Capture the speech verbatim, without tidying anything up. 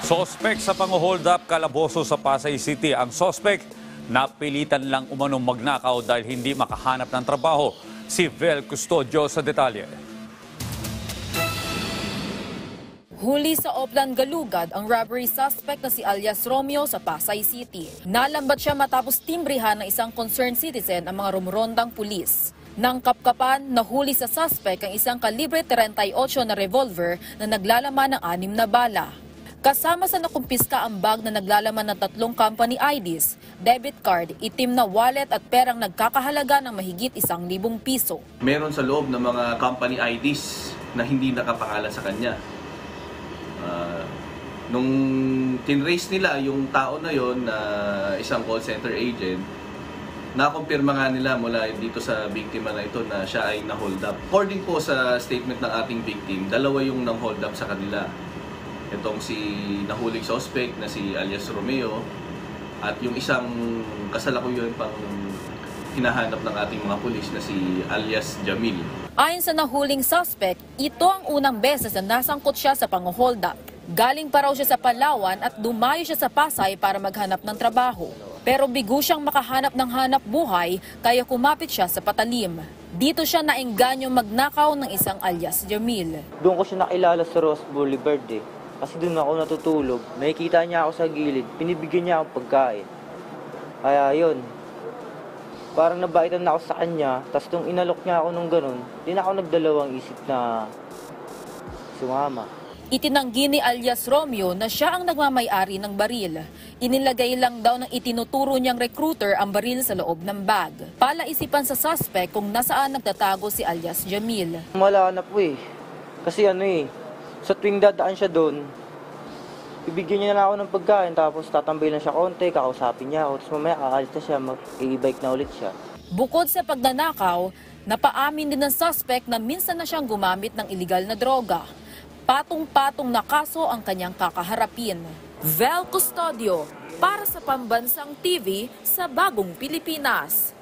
Sospek sa pang-hold up kalaboso sa Pasay City. Ang sospek napilitan lang umanong magnakaw dahil hindi makahanap ng trabaho. Si Vel Custodio sa detalye. Huli sa Oplan Galugad ang robbery suspect na si alias Romeo sa Pasay City. Nalambat siya matapos timbrihan ng isang concerned citizen ang mga rumrondang pulis. Nang kapkapan, nahuli sa suspect ang isang kalibre thirty-eight na revolver na naglalaman ng anim na bala. Kasama sa nakumpiska ang bag na naglalaman ng tatlong company I Ds, debit card, itim na wallet at perang nagkakahalaga ng mahigit isang libong piso. Meron sa loob ng mga company I Ds na hindi nakapangalan sa kanya. Uh, nung tinrace nila yung tao na yon na isang call center agent, nakumpirma nga nila mula dito sa biktima na ito na siya ay na-hold up. According po sa statement ng ating victim, dalawa yung nang-hold up sa kanila. Itong si nahuling suspect na si alias Romeo at yung isang kasalukuyan pang hinahanap ng ating mga pulis na si alias Jamil. Ayon sa nahuling suspect, ito ang unang beses na nasangkot siya sa pang-hold up. Galing pa raw siya sa Palawan at dumayo siya sa Pasay para maghanap ng trabaho. Pero bigo siyang makahanap ng hanap buhay kaya kumapit siya sa patalim. Dito siya naengganyo magnakaw ng isang alias Jamil. Doon ko siya nakilala sa Ross Boulevard eh. Kasi doon ako natutulog. Nakikita niya ako sa gilid. Pinibigyan niya ako pagkain. Kaya yun. Parang nabaitan na ako sa kanya. Tapos nung inalok niya ako nung ganun, di na ako nagdalawang isip na sumama. Itinanggi ni alias Romeo na siya ang nagmamay-ari ng baril. Inilagay lang daw ng itinuturo niyang recruiter ang baril sa loob ng bag. Palaisipan sa suspect kung nasaan nagtatago si alias Jamil. Wala na po eh. Kasi ano eh, sa tuwing dadaan siya doon, ibigyan niya na ako ng pagkain, tapos tatambay lang siya konti, kakausapin niya ako, tapos mamaya aalis na siya, mag-i-bike na ulit siya. Bukod sa pagnanakaw, napaamin din ng suspect na minsan na siyang gumamit ng iligal na droga. Patong-patong na kaso ang kanyang kakaharapin. Vel Custodio, para sa Pambansang T V sa Bagong Pilipinas.